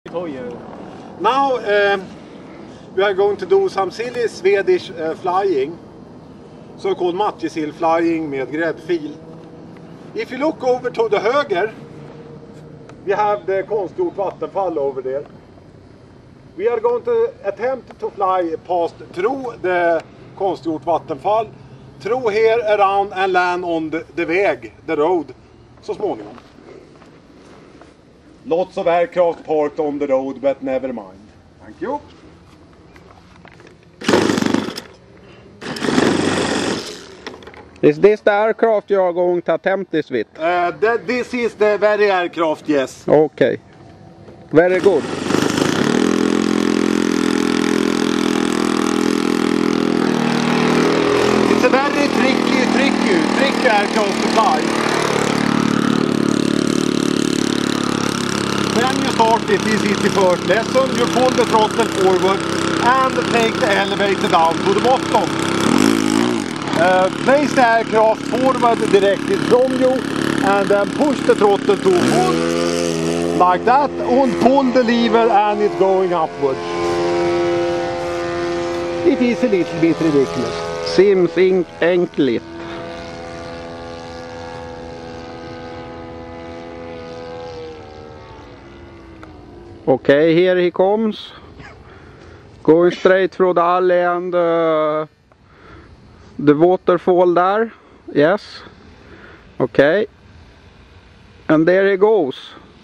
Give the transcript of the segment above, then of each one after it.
Now we are going to do some silly Swedish flying, so-called matjessill flying med gräddfil. If you look over to the höger, we have the konstgjort vattenfall over there. We are going to attempt to fly past through the konstgjort vattenfall, through here around and land on the väg, the road, så småningom. Lots of aircraft parked on the road, but never mind. Thank you. Is this the aircraft you are going to attempt this with? This is the very aircraft, yes. Okay. Very good. It's a very tricky aircraft to fly. When you start it, this is the first lesson. You pull the throttle forward and take the elevator down to the bottom. Place the aircraft forward directed from you and then push the throttle to full like that and pull the lever and it's going upwards. It is a little bit ridiculous. Seems enkelt. Okay, here he comes. Going straight through the alley and the waterfall there. Yes. Okay. And there he goes.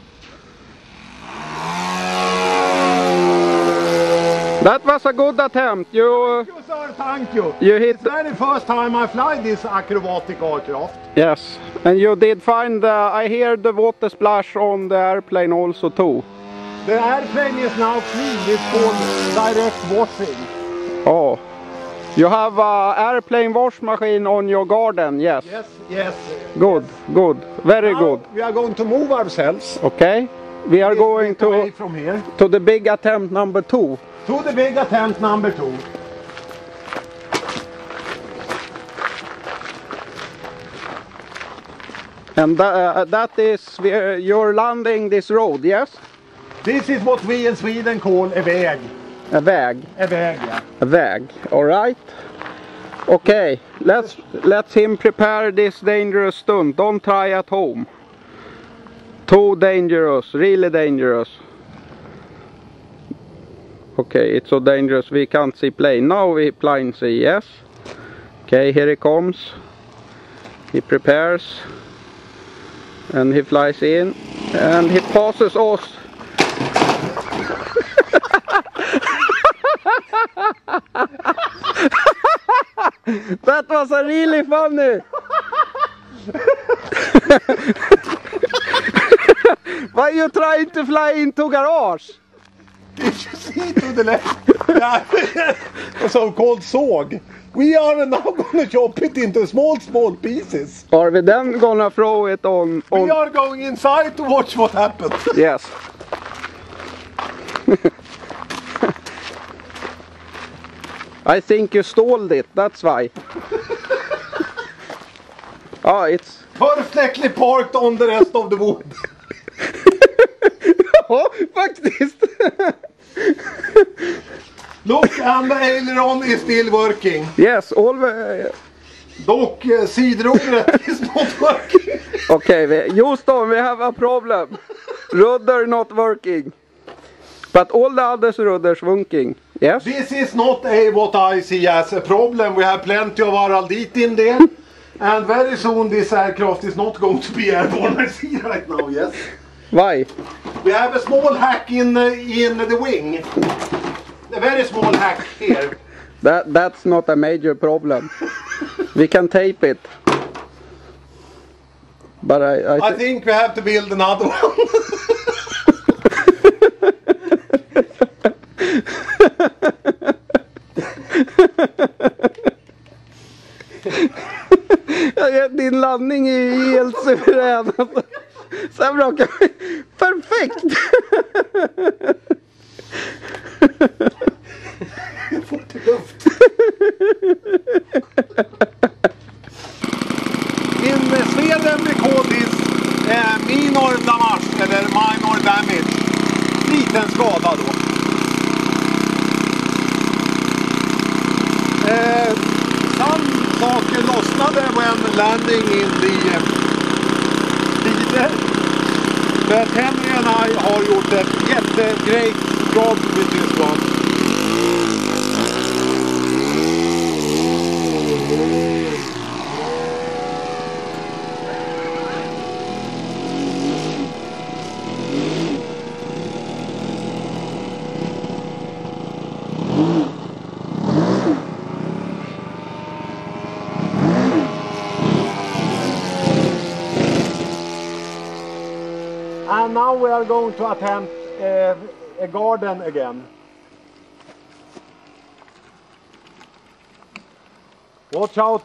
That was a good attempt. Thank you, sir. Thank you. You hit. It's the very first time I fly this acrobatic aircraft. Yes. And you did find I hear the water splash on the airplane also too. The airplane is now clean. It's called direct washing. Oh. You have an airplane wash machine on your garden, yes? Yes, yes. Good, good. Very now good. We are going to move ourselves. Okay. We are going away from here. To the big attempt number 2. To the big attempt number 2. And that is where you're landing this road, yes? This is what we in Sweden call a väg. A väg? A väg, yeah. A väg, alright. Okay, let's him prepare this dangerous stunt. Don't try at home. Too dangerous, really dangerous. Okay, it's so dangerous we can't see plane. Now we plane see, yes? Okay, here he comes. He prepares. And he flies in. And he passes us. That was a really funny. Why you trying to fly into garage? Did you see to the left? A so-called såg. We are now gonna chop it into small pieces. Are we then gonna throw it on? We are going inside to watch what happens. Yes. I think you stole it, that's why. Oh, it's perfectly parked on the rest of the wood. Ja, faktiskt. Look, and the aileron is still working. Yes, always. Dock, sidrodret is not working. Okay, Houston, we have a problem. Rudder not working. But all the other rudders working. Yes? This is not what I see as a problem. We have plenty of araldite in there. And very soon this aircraft is not going to be airborne, I see right now, yes? Why? We have a small hack in the wing. A very small hack here. That's not a major problem. We can tape it. But I think we have to build another one. Din landning är helt suverän. Så bra. Perfekt. In Sweden we call this minor damage eller minor damage. Liten skada då. Some saker lossnade when landing in the Tide. But Henry and I har gjort ett jättegreat job with this one. And now we are going to attempt a garden again. Watch out!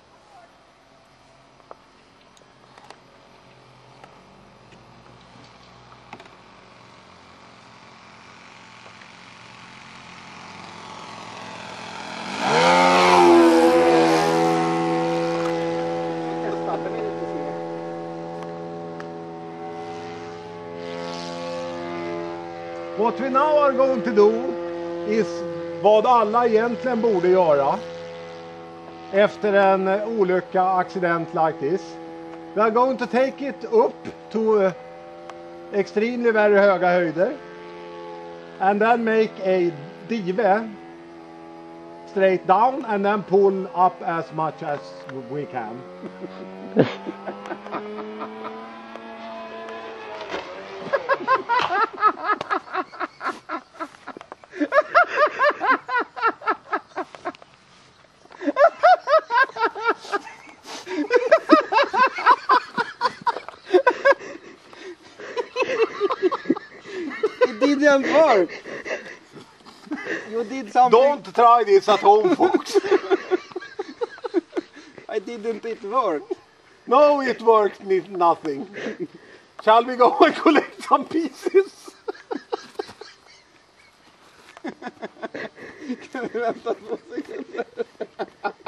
What we now are going to do is vad alla egentligen borde göra efter en olycka, accident like this. We are going to take it up to extremely very höga höjder and then make a dive straight down and then pull up as much as we can. It didn't work. You did something. Don't try this at home, folks. I didn't it work. No, it worked nothing. Shall we go and collect some pieces? Kan vi vänta 2 sekunder?